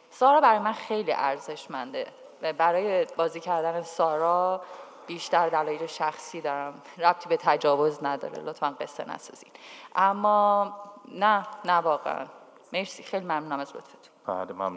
سارا برای من خیلی ارزشمنده و برای بازی کردن سارا بیشتر دلایل شخصی دارم، ربطی به تجاوز نداره، لطفاً قصه نسازین. اما نه واقعا مرسی، خیلی ممنونم از لطفتون. بله ممنون.